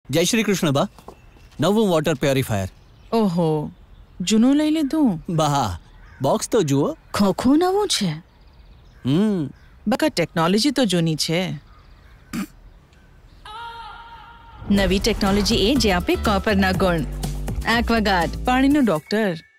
જય શ્રી કૃષ્ણ બા. નવું વોટર પ્યોરિફાયર. ઓહો, જૂનું લઈ લીધું? બા બોક્સ તો જુઓ. ખોખું નવું છે. બકા ટેકનોલોજી તો જૂની છે. નવી ટેકનોલોજી એ જે આપે કોપરના ગુણ. એક્વાગાર્ડ, પાણીનો ડોક્ટર.